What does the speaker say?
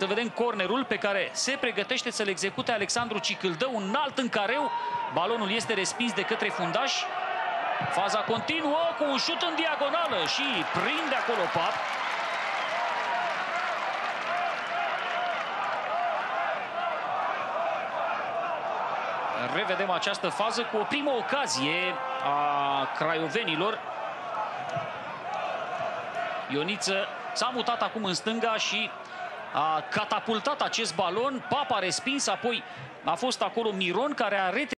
vedem cornerul pe care se pregătește să-l execute Alexandru Cicâldău. Un alt în careu. Balonul este respins de către fundaș. Faza continuă cu un șut în diagonală și prinde acolo Pap. Revedem această fază cu o primă ocazie a craiovenilor. Ioniță s-a mutat acum în stânga și a catapultat acest balon. Pap a respins, apoi a fost acolo Miron care a